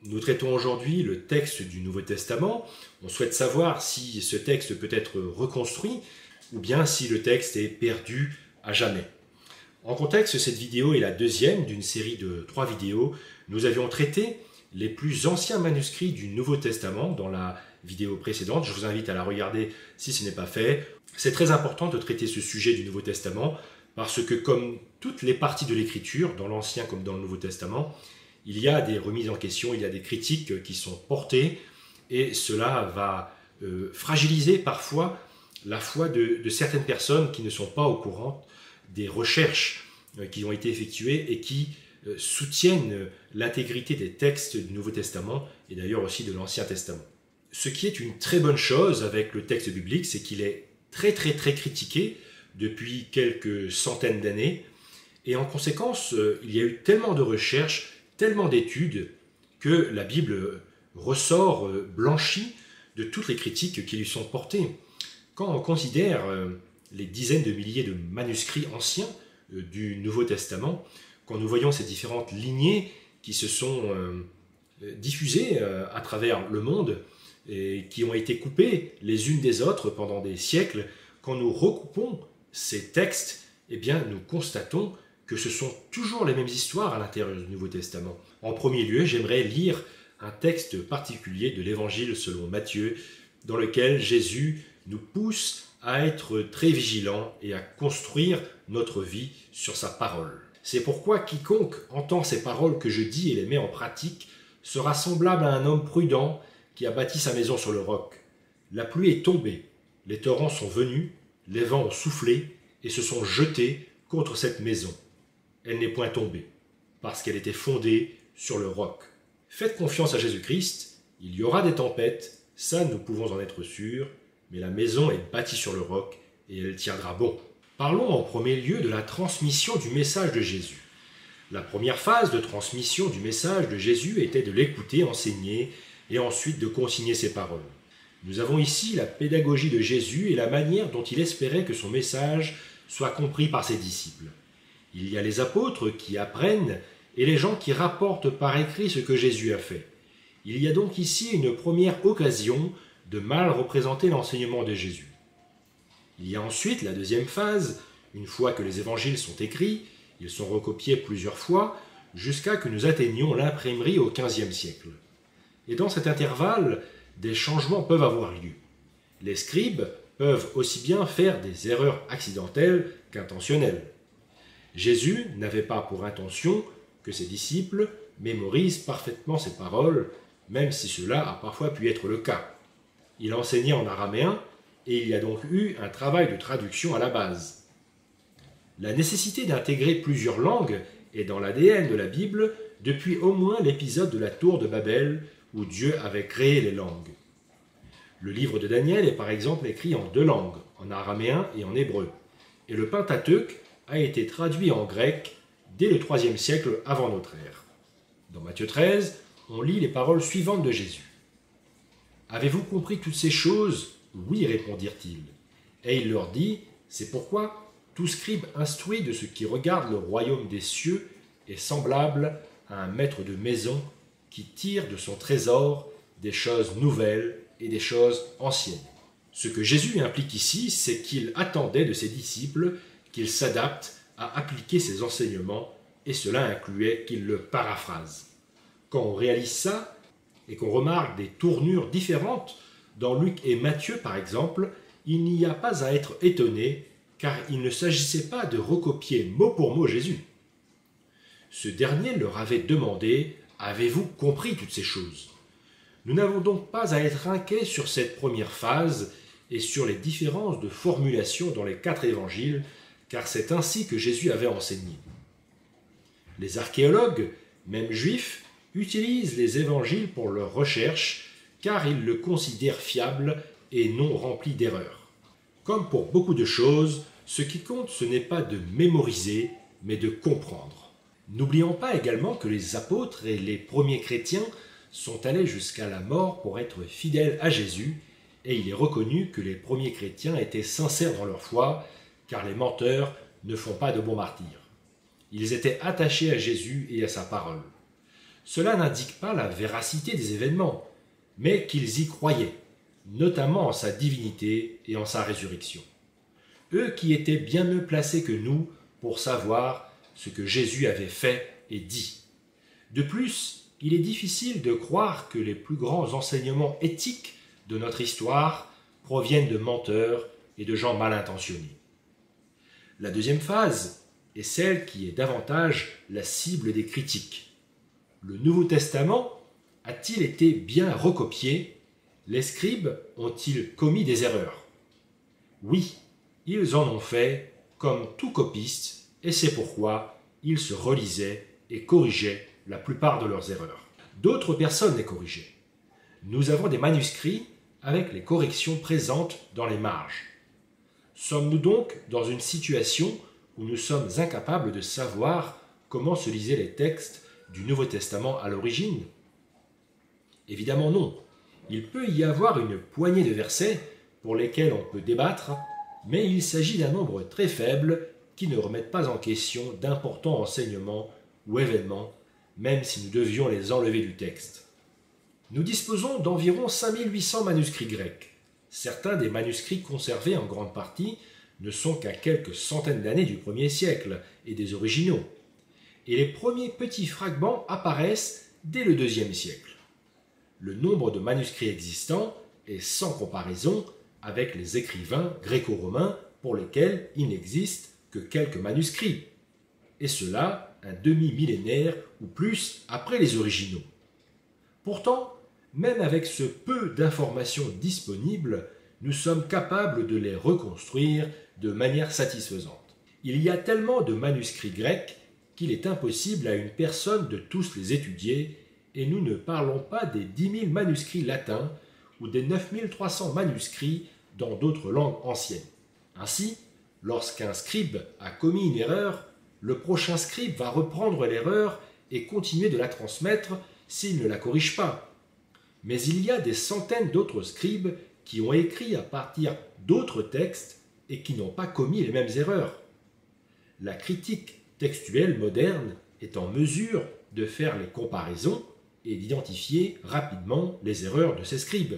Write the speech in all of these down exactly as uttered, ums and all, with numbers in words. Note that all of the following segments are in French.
Nous traitons aujourd'hui le texte du Nouveau Testament. On souhaite savoir si ce texte peut être reconstruit ou bien si le texte est perdu à jamais. En contexte, cette vidéo est la deuxième d'une série de trois vidéos. Nous avions traité les plus anciens manuscrits du Nouveau Testament dans la vidéo précédente. Je vous invite à la regarder si ce n'est pas fait. C'est très important de traiter ce sujet du Nouveau Testament parce que, comme toutes les parties de l'Écriture, dans l'Ancien comme dans le Nouveau Testament, il y a des remises en question, il y a des critiques qui sont portées et cela va euh, fragiliser parfois la foi de, de certaines personnes qui ne sont pas au courant des recherches euh, qui ont été effectuées et qui euh, soutiennent l'intégrité des textes du Nouveau Testament et d'ailleurs aussi de l'Ancien Testament. Ce qui est une très bonne chose avec le texte biblique, c'est qu'il est très très très critiqué depuis quelques centaines d'années et en conséquence, euh, il y a eu tellement de recherches, tellement d'études que la Bible ressort euh, blanchie de toutes les critiques qui lui sont portées. Quand on considère euh, les dizaines de milliers de manuscrits anciens euh, du Nouveau Testament, quand nous voyons ces différentes lignées qui se sont euh, diffusées euh, à travers le monde et qui ont été coupées les unes des autres pendant des siècles, quand nous recoupons ces textes, eh bien, nous constatons que ce sont toujours les mêmes histoires à l'intérieur du Nouveau Testament. En premier lieu, j'aimerais lire un texte particulier de l'Évangile selon Matthieu, dans lequel Jésus nous pousse à être très vigilants et à construire notre vie sur sa parole. C'est pourquoi quiconque entend ces paroles que je dis et les met en pratique sera semblable à un homme prudent qui a bâti sa maison sur le roc. La pluie est tombée, les torrents sont venus, les vents ont soufflé et se sont jetés contre cette maison. Elle n'est point tombée, parce qu'elle était fondée sur le roc. Faites confiance à Jésus-Christ, il y aura des tempêtes, ça nous pouvons en être sûrs, mais la maison est bâtie sur le roc et elle tiendra bon. Parlons en premier lieu de la transmission du message de Jésus. La première phase de transmission du message de Jésus était de l'écouter enseigner et ensuite de consigner ses paroles. Nous avons ici la pédagogie de Jésus et la manière dont il espérait que son message soit compris par ses disciples. Il y a les apôtres qui apprennent et les gens qui rapportent par écrit ce que Jésus a fait. Il y a donc ici une première occasion de mal représenter l'enseignement de Jésus. Il y a ensuite la deuxième phase, une fois que les évangiles sont écrits, ils sont recopiés plusieurs fois, jusqu'à que nous atteignions l'imprimerie au quinzième siècle. Et dans cet intervalle, des changements peuvent avoir lieu. Les scribes peuvent aussi bien faire des erreurs accidentelles qu'intentionnelles. Jésus n'avait pas pour intention que ses disciples mémorisent parfaitement ses paroles, même si cela a parfois pu être le cas. Il enseignait en araméen et il y a donc eu un travail de traduction à la base. La nécessité d'intégrer plusieurs langues est dans l'A D N de la Bible depuis au moins l'épisode de la tour de Babel où Dieu avait créé les langues. Le livre de Daniel est par exemple écrit en deux langues, en araméen et en hébreu, et le Pentateuque a été traduit en grec dès le troisième siècle avant notre ère. Dans Matthieu treize, on lit les paroles suivantes de Jésus. « Avez-vous compris toutes ces choses ? Oui, répondirent-ils. Et il leur dit, c'est pourquoi tout scribe instruit de ce qui regarde le royaume des cieux est semblable à un maître de maison qui tire de son trésor des choses nouvelles et des choses anciennes. » Ce que Jésus implique ici, c'est qu'il attendait de ses disciples qu'ils s'adaptent à appliquer ses enseignements, et cela incluait qu'ils le paraphrasent. Quand on réalise ça, et qu'on remarque des tournures différentes, dans Luc et Matthieu par exemple, il n'y a pas à être étonné, car il ne s'agissait pas de recopier mot pour mot Jésus. Ce dernier leur avait demandé « Avez-vous compris toutes ces choses ?» Nous n'avons donc pas à être inquiets sur cette première phase et sur les différences de formulation dans les quatre évangiles, car c'est ainsi que Jésus avait enseigné. Les archéologues, même juifs, utilisent les évangiles pour leurs recherches, car ils le considèrent fiable et non rempli d'erreurs. Comme pour beaucoup de choses, ce qui compte, ce n'est pas de mémoriser, mais de comprendre. N'oublions pas également que les apôtres et les premiers chrétiens sont allés jusqu'à la mort pour être fidèles à Jésus, et il est reconnu que les premiers chrétiens étaient sincères dans leur foi, car les menteurs ne font pas de bons martyrs. Ils étaient attachés à Jésus et à sa parole. Cela n'indique pas la véracité des événements, mais qu'ils y croyaient, notamment en sa divinité et en sa résurrection. Eux qui étaient bien mieux placés que nous pour savoir ce que Jésus avait fait et dit. De plus, il est difficile de croire que les plus grands enseignements éthiques de notre histoire proviennent de menteurs et de gens mal intentionnés. La deuxième phase est celle qui est davantage la cible des critiques. Le Nouveau Testament a-t-il été bien recopié? Les scribes ont-ils commis des erreurs? Oui, ils en ont fait comme tout copiste, et c'est pourquoi ils se relisaient et corrigeaient la plupart de leurs erreurs. D'autres personnes les corrigeaient. Nous avons des manuscrits avec les corrections présentes dans les marges. Sommes-nous donc dans une situation où nous sommes incapables de savoir comment se lisaient les textes du Nouveau Testament à l'origine? Évidemment non. Il peut y avoir une poignée de versets pour lesquels on peut débattre, mais il s'agit d'un nombre très faible qui ne remettent pas en question d'importants enseignements ou événements, même si nous devions les enlever du texte. Nous disposons d'environ cinq mille huit cents manuscrits grecs. Certains des manuscrits conservés en grande partie ne sont qu'à quelques centaines d'années du premier siècle et des originaux. Et les premiers petits fragments apparaissent dès le deuxième siècle. Le nombre de manuscrits existants est sans comparaison avec les écrivains gréco-romains pour lesquels il n'existe que quelques manuscrits, et cela un demi-millénaire ou plus après les originaux. Pourtant, même avec ce peu d'informations disponibles, nous sommes capables de les reconstruire de manière satisfaisante. Il y a tellement de manuscrits grecs qu'il est impossible à une personne de tous les étudier, et nous ne parlons pas des dix mille manuscrits latins ou des neuf mille trois cents manuscrits dans d'autres langues anciennes. Ainsi, lorsqu'un scribe a commis une erreur, le prochain scribe va reprendre l'erreur et continuer de la transmettre s'il ne la corrige pas. Mais il y a des centaines d'autres scribes qui ont écrit à partir d'autres textes et qui n'ont pas commis les mêmes erreurs. La critique textuelle moderne est en mesure de faire les comparaisons et d'identifier rapidement les erreurs de ces scribes.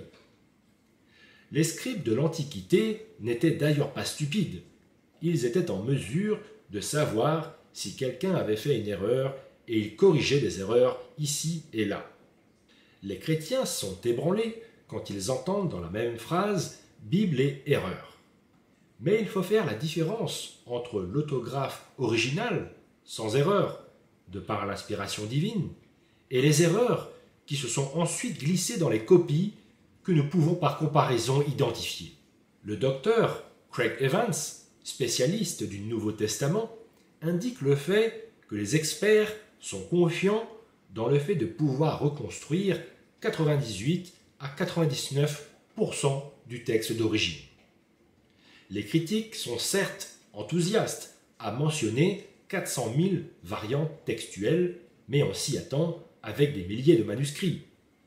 Les scribes de l'Antiquité n'étaient d'ailleurs pas stupides. Ils étaient en mesure de savoir si quelqu'un avait fait une erreur et ils corrigeaient des erreurs ici et là. Les chrétiens sont ébranlés quand ils entendent dans la même phrase « Bible et erreur ». Mais il faut faire la différence entre l'autographe original, sans erreur, de par l'inspiration divine, et les erreurs qui se sont ensuite glissées dans les copies que nous pouvons par comparaison identifier. Le docteur Craig Evans, spécialiste du Nouveau Testament, indique le fait que les experts sont confiants dans le fait de pouvoir reconstruire quatre-vingt-dix-huit à quatre-vingt-dix-neuf pour cent du texte d'origine. Les critiques sont certes enthousiastes à mentionner quatre cent mille variantes textuelles, mais on s'y attend avec des milliers de manuscrits.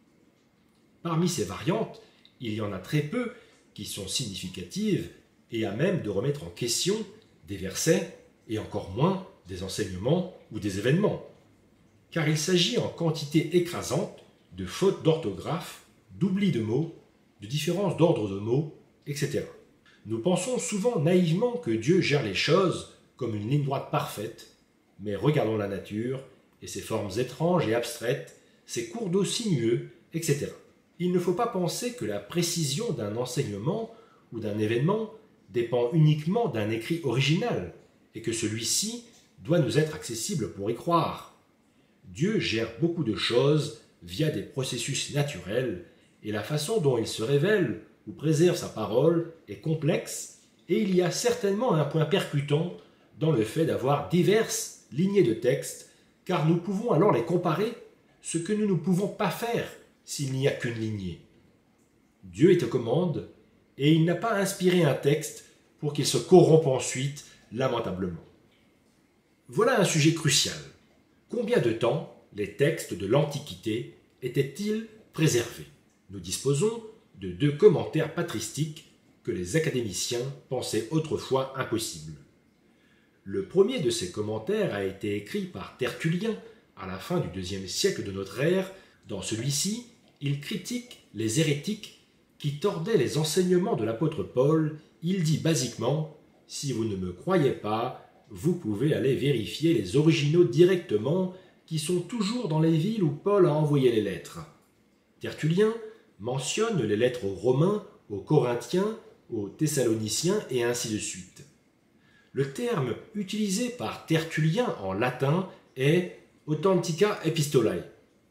Parmi ces variantes, il y en a très peu qui sont significatives et à même de remettre en question des versets et encore moins des enseignements ou des événements. Car il s'agit en quantité écrasante de fautes d'orthographe, d'oubli de mots, de différences d'ordre de mots, et cetera. Nous pensons souvent naïvement que Dieu gère les choses comme une ligne droite parfaite, mais regardons la nature et ses formes étranges et abstraites, ses cours d'eau sinueux, et cetera. Il ne faut pas penser que la précision d'un enseignement ou d'un événement dépend uniquement d'un écrit original et que celui-ci doit nous être accessible pour y croire. Dieu gère beaucoup de choses via des processus naturels et la façon dont il se révèle ou préserve sa parole est complexe et il y a certainement un point percutant dans le fait d'avoir diverses lignées de texte car nous pouvons alors les comparer, ce que nous ne pouvons pas faire s'il n'y a qu'une lignée. Dieu est aux commandes et il n'a pas inspiré un texte pour qu'il se corrompe ensuite lamentablement. Voilà un sujet crucial. Combien de temps les textes de l'Antiquité étaient-ils préservés? Nous disposons de deux commentaires patristiques que les académiciens pensaient autrefois impossibles. Le premier de ces commentaires a été écrit par Tertullien à la fin du deuxième siècle de notre ère. Dans celui-ci, il critique les hérétiques qui tordaient les enseignements de l'apôtre Paul. Il dit basiquement « Si vous ne me croyez pas, vous pouvez aller vérifier les originaux directement qui sont toujours dans les villes où Paul a envoyé les lettres. » Tertullien mentionne les lettres aux Romains, aux Corinthiens, aux Thessaloniciens et ainsi de suite. Le terme utilisé par Tertullien en latin est « authentica epistolae »,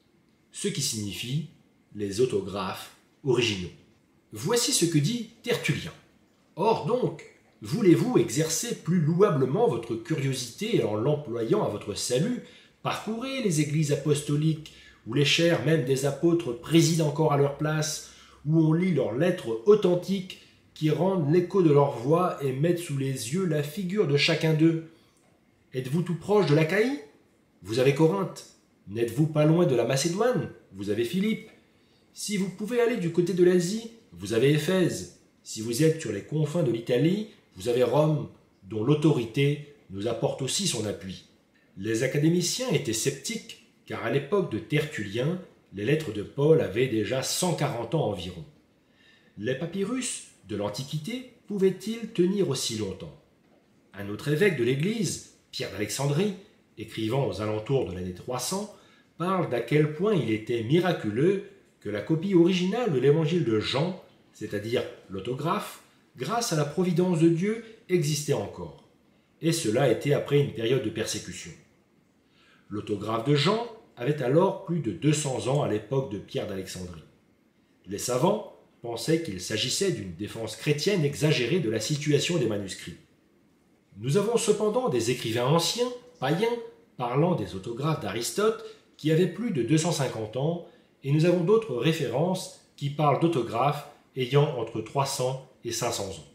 ce qui signifie « les autographes originaux ». Voici ce que dit Tertullien. « Or donc, voulez-vous exercer plus louablement votre curiosité en l'employant à votre salut, parcourez les églises apostoliques où les chaires même des apôtres président encore à leur place, où on lit leurs lettres authentiques qui rendent l'écho de leur voix et mettent sous les yeux la figure de chacun d'eux. Êtes-vous tout proche de l'Achaïe? Vous avez Corinthe. N'êtes-vous pas loin de la Macédoine? Vous avez Philippe. Si vous pouvez aller du côté de l'Asie, vous avez Éphèse. Si vous êtes sur les confins de l'Italie, vous avez Rome, dont l'autorité nous apporte aussi son appui. » Les académiciens étaient sceptiques, car à l'époque de Tertullien, les lettres de Paul avaient déjà cent quarante ans environ. Les papyrus de l'Antiquité pouvaient-ils tenir aussi longtemps? Un autre évêque de l'Église, Pierre d'Alexandrie, écrivant aux alentours de l'année trois cents, parle d'à quel point il était miraculeux que la copie originale de l'évangile de Jean, c'est-à-dire l'autographe, grâce à la providence de Dieu, existait encore. Et cela était après une période de persécution. L'autographe de Jean avait alors plus de deux cents ans à l'époque de Pierre d'Alexandrie. Les savants pensaient qu'il s'agissait d'une défense chrétienne exagérée de la situation des manuscrits. Nous avons cependant des écrivains anciens, païens, parlant des autographes d'Aristote qui avaient plus de deux cent cinquante ans, et nous avons d'autres références qui parlent d'autographes ayant entre trois cents et cinq cents ans.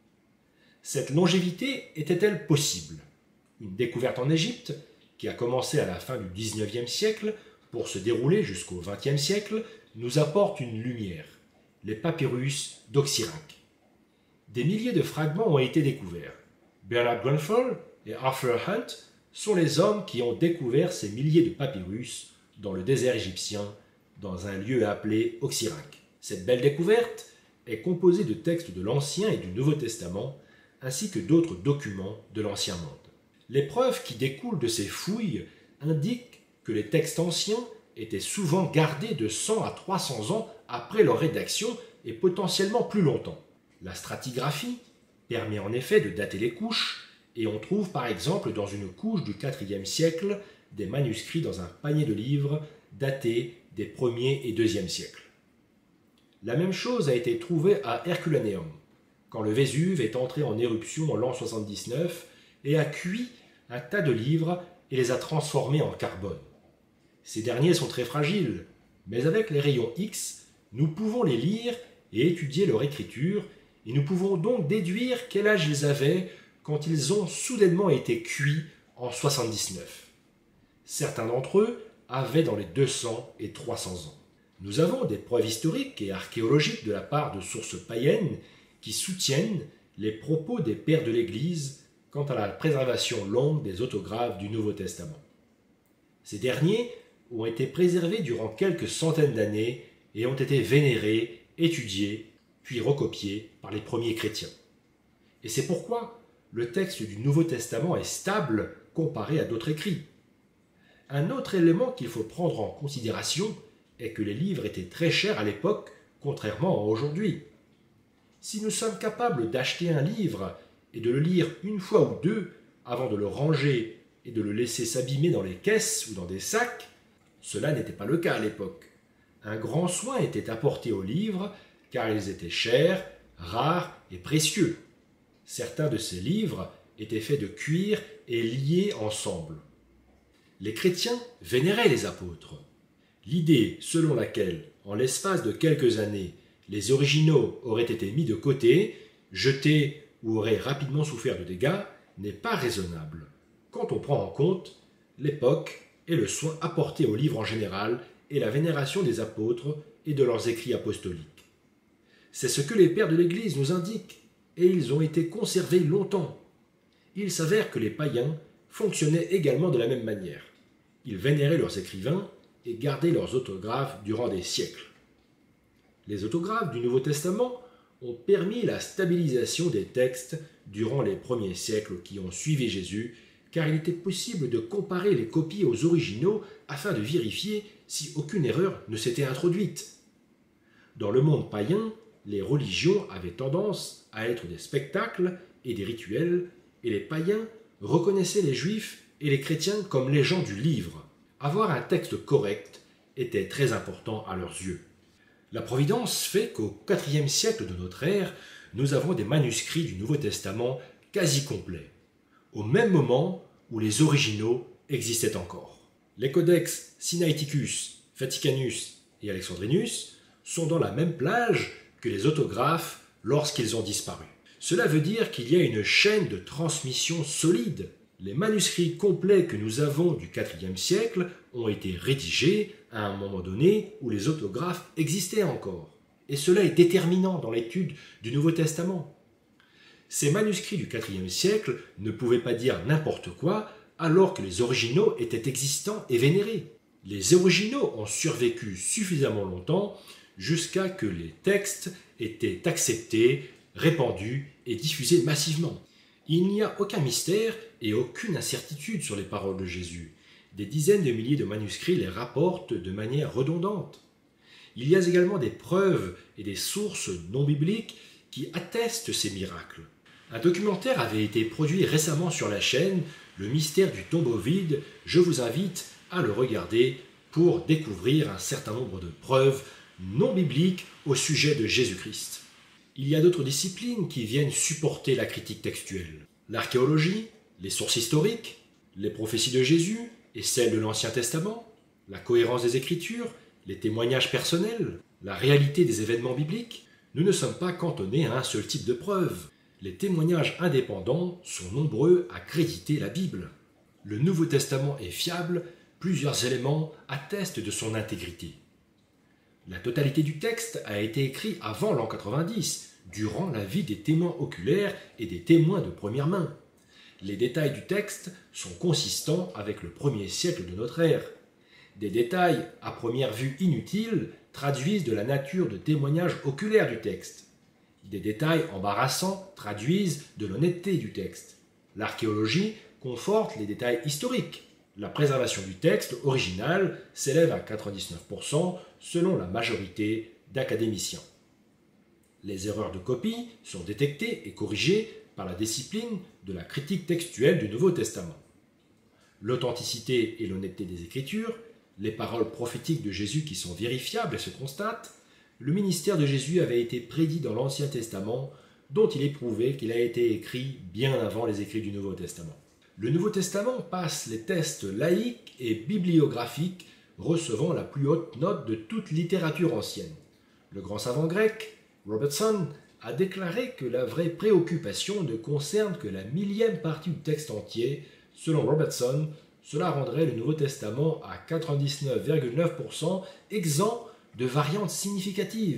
Cette longévité était-elle possible? Une découverte en Égypte, qui a commencé à la fin du dix-neuvième siècle pour se dérouler jusqu'au vingtième siècle, nous apporte une lumière, les papyrus d'Oxyrhynque. Des milliers de fragments ont été découverts. Bernard Grenfell et Arthur Hunt sont les hommes qui ont découvert ces milliers de papyrus dans le désert égyptien, dans un lieu appelé Oxyrhynque. Cette belle découverte est composée de textes de l'Ancien et du Nouveau Testament, ainsi que d'autres documents de l'Ancien Monde. Les preuves qui découlent de ces fouilles indiquent que les textes anciens étaient souvent gardés de cent à trois cents ans après leur rédaction et potentiellement plus longtemps. La stratigraphie permet en effet de dater les couches, et on trouve par exemple dans une couche du quatrième siècle des manuscrits dans un panier de livres datés des premier et deuxième siècles. La même chose a été trouvée à Herculaneum, quand le Vésuve est entré en éruption en l'an soixante-dix-neuf et a cuit un tas de livres et les a transformés en carbone. Ces derniers sont très fragiles, mais avec les rayons X, nous pouvons les lire et étudier leur écriture, et nous pouvons donc déduire quel âge ils avaient quand ils ont soudainement été cuits en soixante-dix-neuf. Certains d'entre eux avaient dans les deux cents et trois cents ans. Nous avons des preuves historiques et archéologiques de la part de sources païennes qui soutiennent les propos des pères de l'Église quant à la préservation longue des autographes du Nouveau Testament. Ces derniers ont été préservés durant quelques centaines d'années et ont été vénérés, étudiés, puis recopiés par les premiers chrétiens. Et c'est pourquoi le texte du Nouveau Testament est stable comparé à d'autres écrits. Un autre élément qu'il faut prendre en considération est que les livres étaient très chers à l'époque, contrairement à aujourd'hui. Si nous sommes capables d'acheter un livre et de le lire une fois ou deux avant de le ranger et de le laisser s'abîmer dans les caisses ou dans des sacs, cela n'était pas le cas à l'époque. Un grand soin était apporté aux livres car ils étaient chers, rares et précieux. Certains de ces livres étaient faits de cuir et liés ensemble. Les chrétiens vénéraient les apôtres. L'idée selon laquelle, en l'espace de quelques années, les originaux auraient été mis de côté, jetés ou auraient rapidement souffert de dégâts, n'est pas raisonnable, quand on prend en compte l'époque et le soin apporté aux livres en général et la vénération des apôtres et de leurs écrits apostoliques. C'est ce que les pères de l'Église nous indiquent, et ils ont été conservés longtemps. Il s'avère que les païens fonctionnaient également de la même manière. Ils vénéraient leurs écrivains et gardaient leurs autographes durant des siècles. Les autographes du Nouveau Testament ont permis la stabilisation des textes durant les premiers siècles qui ont suivi Jésus, car il était possible de comparer les copies aux originaux afin de vérifier si aucune erreur ne s'était introduite. Dans le monde païen, les religions avaient tendance à être des spectacles et des rituels, et les païens reconnaissaient les juifs et les chrétiens comme les gens du livre. Avoir un texte correct était très important à leurs yeux. La Providence fait qu'au quatrième siècle de notre ère, nous avons des manuscrits du Nouveau Testament quasi complets, au même moment où les originaux existaient encore. Les codex Sinaiticus, Vaticanus et Alexandrinus sont dans la même plage que les autographes lorsqu'ils ont disparu. Cela veut dire qu'il y a une chaîne de transmission solide. Les manuscrits complets que nous avons du quatrième siècle ont été rédigés à un moment donné où les autographes existaient encore. Et cela est déterminant dans l'étude du Nouveau Testament. Ces manuscrits du quatrième siècle ne pouvaient pas dire n'importe quoi alors que les originaux étaient existants et vénérés. Les originaux ont survécu suffisamment longtemps jusqu'à que les textes étaient acceptés, répandus et diffusés massivement. Il n'y a aucun mystère et aucune incertitude sur les paroles de Jésus. Des dizaines de milliers de manuscrits les rapportent de manière redondante. Il y a également des preuves et des sources non bibliques qui attestent ces miracles. Un documentaire avait été produit récemment sur la chaîne « Le mystère du tombeau vide ». Je vous invite à le regarder pour découvrir un certain nombre de preuves non bibliques au sujet de Jésus-Christ. Il y a d'autres disciplines qui viennent supporter la critique textuelle. L'archéologie, les sources historiques, les prophéties de Jésus et celles de l'Ancien Testament, la cohérence des Écritures, les témoignages personnels, la réalité des événements bibliques. Nous ne sommes pas cantonnés à un seul type de preuve. Les témoignages indépendants sont nombreux à créditer la Bible. Le Nouveau Testament est fiable, plusieurs éléments attestent de son intégrité. La totalité du texte a été écrit avant l'an quatre-vingt-dix, durant la vie des témoins oculaires et des témoins de première main. Les détails du texte sont consistants avec le premier siècle de notre ère. Des détails à première vue inutiles traduisent de la nature de témoignage oculaire du texte. Des détails embarrassants traduisent de l'honnêteté du texte. L'archéologie conforte les détails historiques. La préservation du texte original s'élève à quatre-vingt-dix-neuf pour cent selon la majorité d'académiciens. Les erreurs de copie sont détectées et corrigées par la discipline de la critique textuelle du Nouveau Testament. L'authenticité et l'honnêteté des Écritures, les paroles prophétiques de Jésus qui sont vérifiables et se constatent, le ministère de Jésus avait été prédit dans l'Ancien Testament, dont il est prouvé qu'il a été écrit bien avant les écrits du Nouveau Testament. Le Nouveau Testament passe les tests laïques et bibliographiques, recevant la plus haute note de toute littérature ancienne. Le grand savant grec, Robertson, a déclaré que la vraie préoccupation ne concerne que la millième partie du texte entier. Selon Robertson, cela rendrait le Nouveau Testament à quatre-vingt-dix-neuf virgule neuf pour cent exempt de variantes significatives.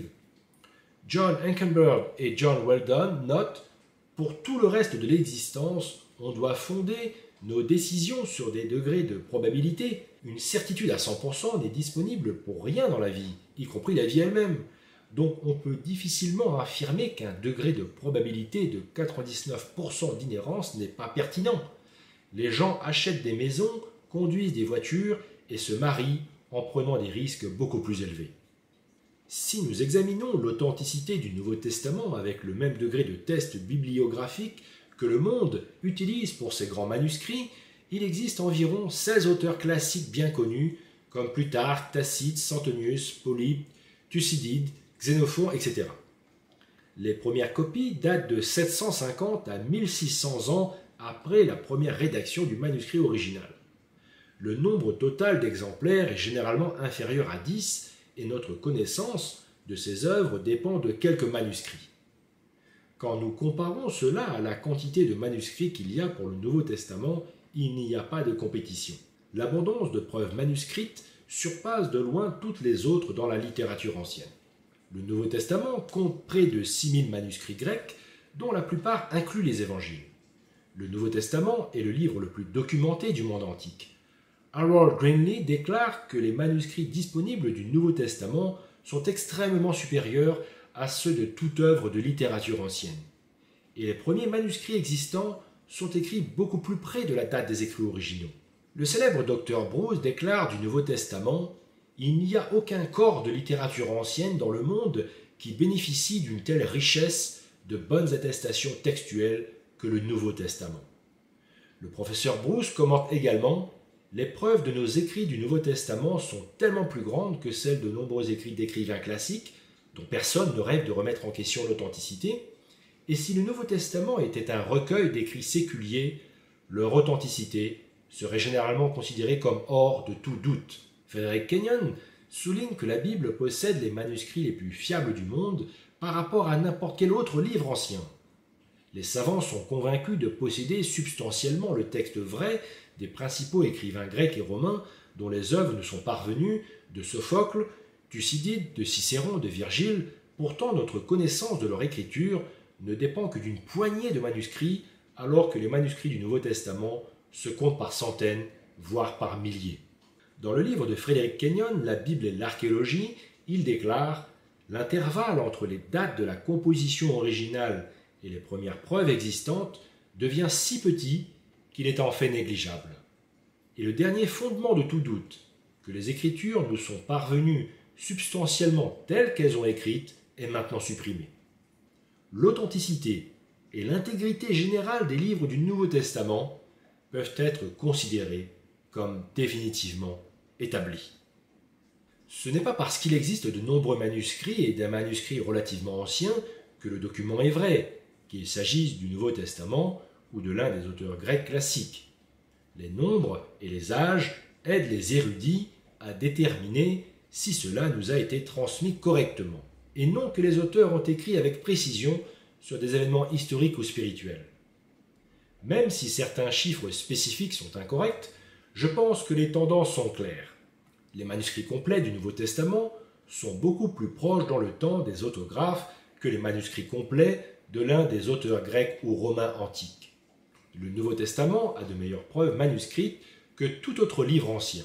John Ankenberg et John Weldon notent « Pour tout le reste de l'existence, on doit fonder nos décisions sur des degrés de probabilité. Une certitude à cent pour cent n'est disponible pour rien dans la vie, y compris la vie elle-même. Donc on peut difficilement affirmer qu'un degré de probabilité de quatre-vingt-dix-neuf pour cent d'inhérence n'est pas pertinent. Les gens achètent des maisons, conduisent des voitures et se marient en prenant des risques beaucoup plus élevés. Si nous examinons l'authenticité du Nouveau Testament avec le même degré de test bibliographique que le monde utilise pour ses grands manuscrits, il existe environ seize auteurs classiques bien connus, comme Plutarque, Tacite, Suetonius, Polybe, Thucydide, Xénophon, et cetera. Les premières copies datent de sept cent cinquante à mille six cents ans après la première rédaction du manuscrit original. Le nombre total d'exemplaires est généralement inférieur à dix et notre connaissance de ces œuvres dépend de quelques manuscrits. Quand nous comparons cela à la quantité de manuscrits qu'il y a pour le Nouveau Testament, il n'y a pas de compétition. L'abondance de preuves manuscrites surpasse de loin toutes les autres dans la littérature ancienne. Le Nouveau Testament compte près de six mille manuscrits grecs, dont la plupart incluent les évangiles. Le Nouveau Testament est le livre le plus documenté du monde antique. Harold Greenlee déclare que les manuscrits disponibles du Nouveau Testament sont extrêmement supérieurs à ceux de toute œuvre de littérature ancienne. Et les premiers manuscrits existants sont écrits beaucoup plus près de la date des écrits originaux. Le célèbre docteur Bruce déclare du Nouveau Testament « Il n'y a aucun corps de littérature ancienne dans le monde qui bénéficie d'une telle richesse de bonnes attestations textuelles que le Nouveau Testament. » Le professeur Bruce commente également « Les preuves de nos écrits du Nouveau Testament sont tellement plus grandes que celles de nombreux écrits d'écrivains classiques, dont personne ne rêve de remettre en question l'authenticité, et si le Nouveau Testament était un recueil d'écrits séculiers, leur authenticité serait généralement considérée comme hors de tout doute. » Frederick Kenyon souligne que la Bible possède les manuscrits les plus fiables du monde par rapport à n'importe quel autre livre ancien. Les savants sont convaincus de posséder substantiellement le texte vrai des principaux écrivains grecs et romains dont les œuvres nous sont parvenues, de Sophocle, Thucydide, de Cicéron, de Virgile. Pourtant, notre connaissance de leur écriture ne dépend que d'une poignée de manuscrits, alors que les manuscrits du Nouveau Testament se comptent par centaines, voire par milliers. Dans le livre de Frederick Kenyon, La Bible et l'archéologie, il déclare « L'intervalle entre les dates de la composition originale et les premières preuves existantes devient si petit qu'il est en fait négligeable. Et le dernier fondement de tout doute, que les Écritures nous sont parvenues substantiellement telles qu'elles ont écrites, est maintenant supprimé. L'authenticité et l'intégrité générale des livres du Nouveau Testament peuvent être considérés comme définitivement établis. Ce n'est pas parce qu'il existe de nombreux manuscrits et des manuscrits relativement anciens que le document est vrai, qu'il s'agisse du Nouveau Testament ou de l'un des auteurs grecs classiques. Les nombres et les âges aident les érudits à déterminer si cela nous a été transmis correctement, et non que les auteurs ont écrit avec précision sur des événements historiques ou spirituels. Même si certains chiffres spécifiques sont incorrects, je pense que les tendances sont claires. Les manuscrits complets du Nouveau Testament sont beaucoup plus proches dans le temps des autographes que les manuscrits complets de l'un des auteurs grecs ou romains antiques. Le Nouveau Testament a de meilleures preuves manuscrites que tout autre livre ancien.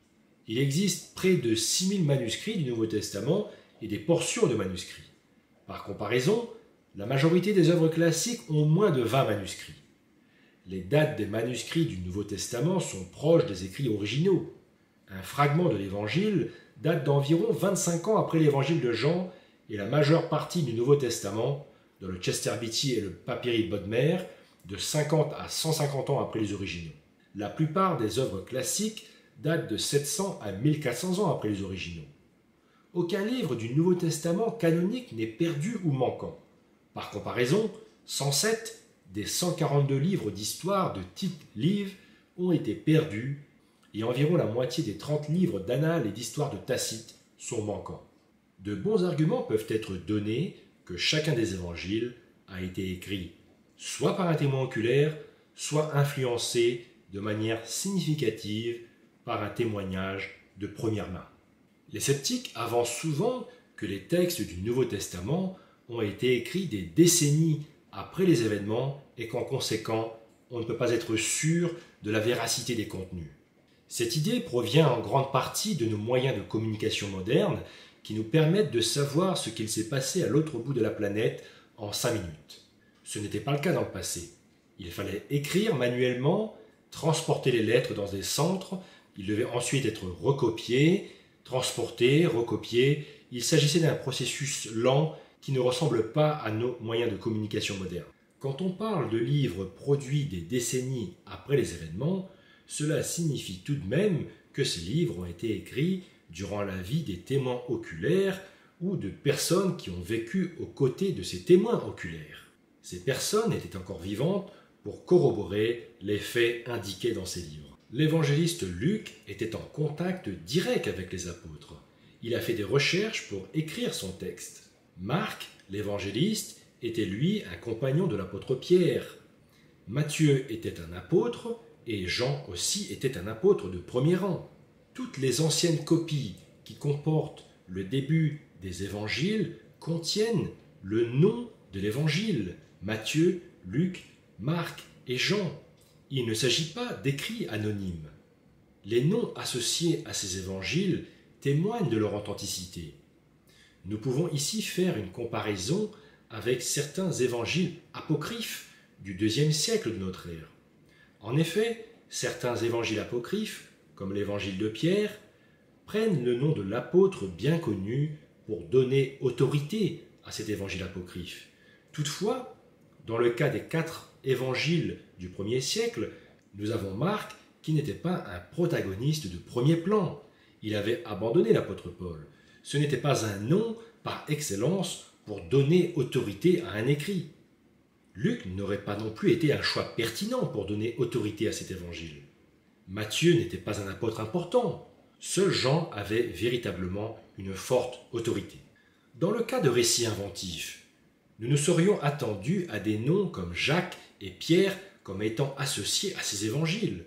Il existe près de six mille manuscrits du Nouveau Testament et des portions de manuscrits. Par comparaison, la majorité des œuvres classiques ont moins de vingt manuscrits. Les dates des manuscrits du Nouveau Testament sont proches des écrits originaux. Un fragment de l'Évangile date d'environ vingt-cinq ans après l'Évangile de Jean et la majeure partie du Nouveau Testament, dans le Chester Beatty et le Papyri Bodmer, de cinquante à cent cinquante ans après les originaux. La plupart des œuvres classiques datent de sept cents à mille quatre cents ans après les originaux. Aucun livre du Nouveau Testament canonique n'est perdu ou manquant. Par comparaison, cent sept des cent quarante-deux livres d'histoire de Tite Live ont été perdus et environ la moitié des trente livres d'annales et d'histoire de Tacite sont manquants. De bons arguments peuvent être donnés que chacun des évangiles a été écrit soit par un témoin oculaire, soit influencé de manière significative par un témoignage de première main. Les sceptiques avancent souvent que les textes du Nouveau Testament ont été écrits des décennies après les événements et qu'en conséquent, on ne peut pas être sûr de la véracité des contenus. Cette idée provient en grande partie de nos moyens de communication modernes qui nous permettent de savoir ce qu'il s'est passé à l'autre bout de la planète en cinq minutes. Ce n'était pas le cas dans le passé. Il fallait écrire manuellement, transporter les lettres dans des centres, ils devaient ensuite être recopiés, transportés, recopiés. Il s'agissait d'un processus lent qui ne ressemble pas à nos moyens de communication modernes. Quand on parle de livres produits des décennies après les événements, cela signifie tout de même que ces livres ont été écrits durant la vie des témoins oculaires ou de personnes qui ont vécu aux côtés de ces témoins oculaires. Ces personnes étaient encore vivantes pour corroborer les faits indiqués dans ces livres. L'évangéliste Luc était en contact direct avec les apôtres. Il a fait des recherches pour écrire son texte. Marc, l'évangéliste, était lui un compagnon de l'apôtre Pierre. Matthieu était un apôtre et Jean aussi était un apôtre de premier rang. Toutes les anciennes copies qui comportent le début des évangiles contiennent le nom de l'évangile, Matthieu, Luc, Marc et Jean. Il ne s'agit pas d'écrits anonymes. Les noms associés à ces évangiles témoignent de leur authenticité. Nous pouvons ici faire une comparaison avec certains évangiles apocryphes du deuxième siècle de notre ère. En effet, certains évangiles apocryphes, comme l'évangile de Pierre, prennent le nom de l'apôtre bien connu pour donner autorité à cet évangile apocryphe. Toutefois, dans le cas des quatre évangiles du premier siècle, nous avons Marc qui n'était pas un protagoniste de premier plan. Il avait abandonné l'apôtre Paul. Ce n'était pas un nom par excellence pour donner autorité à un écrit. Luc n'aurait pas non plus été un choix pertinent pour donner autorité à cet évangile. Matthieu n'était pas un apôtre important. Seul Jean avait véritablement une forte autorité. Dans le cas de récits inventifs, nous nous serions attendus à des noms comme Jacques et Pierre comme étant associés à ces évangiles.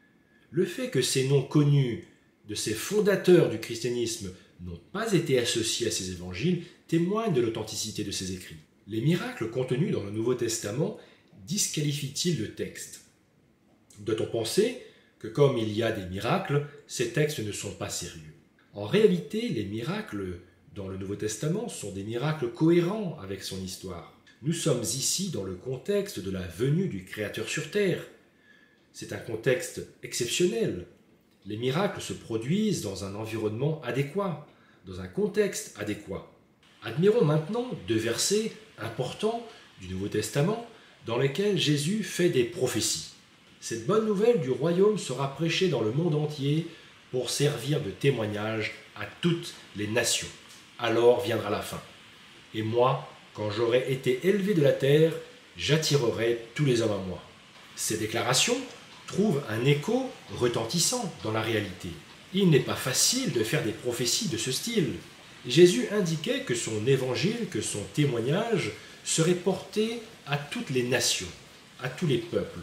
Le fait que ces noms connus de ces fondateurs du christianisme n'ont pas été associés à ces évangiles témoigne de l'authenticité de ces écrits. Les miracles contenus dans le Nouveau Testament disqualifient-ils le texte? Doit-on penser que comme il y a des miracles, ces textes ne sont pas sérieux? En réalité, les miracles dans le Nouveau Testament sont des miracles cohérents avec son histoire. Nous sommes ici dans le contexte de la venue du Créateur sur terre. C'est un contexte exceptionnel. Les miracles se produisent dans un environnement adéquat, dans un contexte adéquat. Admirons maintenant deux versets importants du Nouveau Testament dans lesquels Jésus fait des prophéties. Cette bonne nouvelle du royaume sera prêchée dans le monde entier pour servir de témoignage à toutes les nations. Alors viendra la fin. Et moi, quand j'aurai été élevé de la terre, j'attirerai tous les hommes à moi. Ces déclarations trouvent un écho retentissant dans la réalité. Il n'est pas facile de faire des prophéties de ce style. Jésus indiquait que son évangile, que son témoignage serait porté à toutes les nations, à tous les peuples.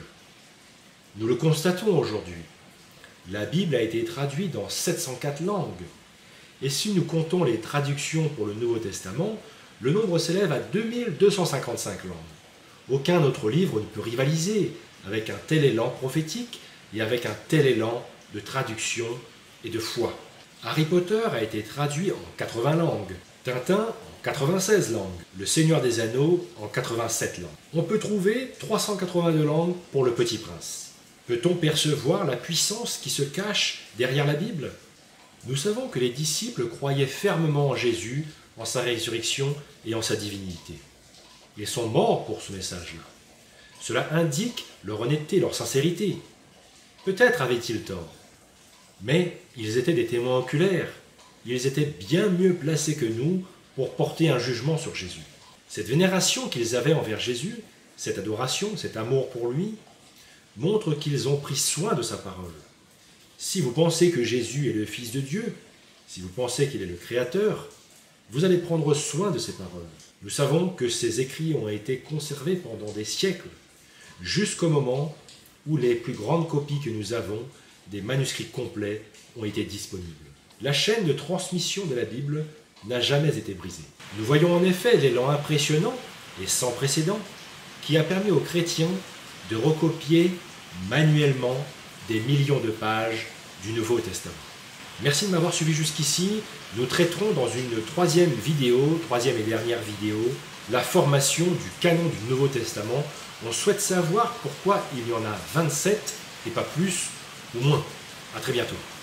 Nous le constatons aujourd'hui. La Bible a été traduite dans sept cent quatre langues. Et si nous comptons les traductions pour le Nouveau Testament, le nombre s'élève à deux mille deux cent cinquante-cinq langues. Aucun autre livre ne peut rivaliser avec un tel élan prophétique et avec un tel élan de traduction et de foi. Harry Potter a été traduit en quatre-vingts langues, Tintin en quatre-vingt-seize langues, Le Seigneur des Anneaux en quatre-vingt-sept langues. On peut trouver trois cent quatre-vingt-deux langues pour Le Petit Prince. Peut-on percevoir la puissance qui se cache derrière la Bible? Nous savons que les disciples croyaient fermement en Jésus, en sa résurrection et en sa divinité. Ils sont morts pour ce message-là. Cela indique leur honnêteté, leur sincérité. Peut-être avaient-ils tort, mais ils étaient des témoins oculaires. Ils étaient bien mieux placés que nous pour porter un jugement sur Jésus. Cette vénération qu'ils avaient envers Jésus, cette adoration, cet amour pour lui, montre qu'ils ont pris soin de sa parole. Si vous pensez que Jésus est le Fils de Dieu, si vous pensez qu'il est le Créateur, vous allez prendre soin de ses paroles. Nous savons que ces écrits ont été conservés pendant des siècles, jusqu'au moment où les plus grandes copies que nous avons, des manuscrits complets, ont été disponibles. La chaîne de transmission de la Bible n'a jamais été brisée. Nous voyons en effet l'élan impressionnant et sans précédent qui a permis aux chrétiens de recopier manuellement des millions de pages du Nouveau Testament. Merci de m'avoir suivi jusqu'ici. Nous traiterons dans une troisième vidéo, troisième et dernière vidéo, la formation du canon du Nouveau Testament. On souhaite savoir pourquoi il y en a vingt-sept et pas plus ou moins. À très bientôt.